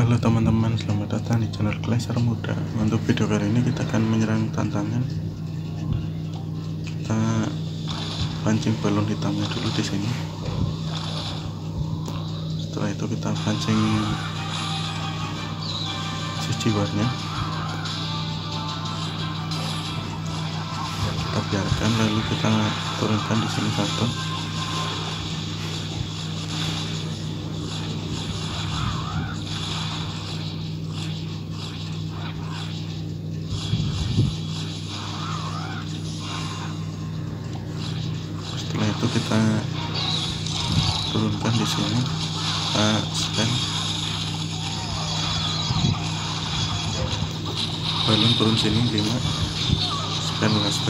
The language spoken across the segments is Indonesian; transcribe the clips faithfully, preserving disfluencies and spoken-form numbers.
Halo teman-teman, selamat datang di channel Glaser Muda. Untuk video kali ini kita akan menyerang tantangan. Kita pancing balon hitamnya dulu di sini. Setelah itu kita pancing sisi warnya. Kita biarkan, lalu kita turunkan di sini satu. Setelah itu kita turunkan di sini, kita stand balon turun sini lima, stand last,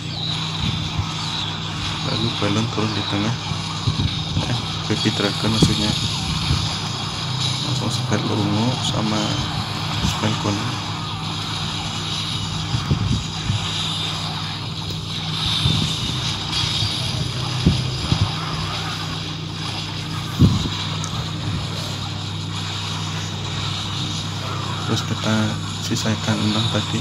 lalu balon turun di tengah, eh, baby dragon maksudnya, langsung spell ungu sama spell kuning. Terus kita sisaikan enam tadi.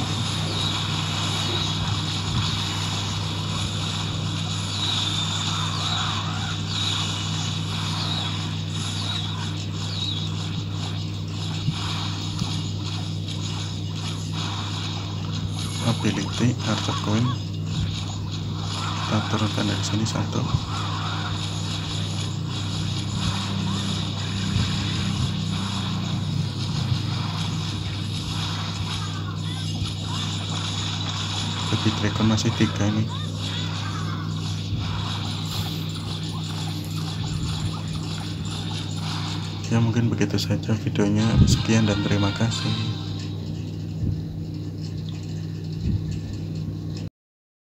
Ability harta koin kita turunkan dari sini satu. Baby dragon masih tiga ini. Ya mungkin begitu saja videonya. Sekian dan terima kasih.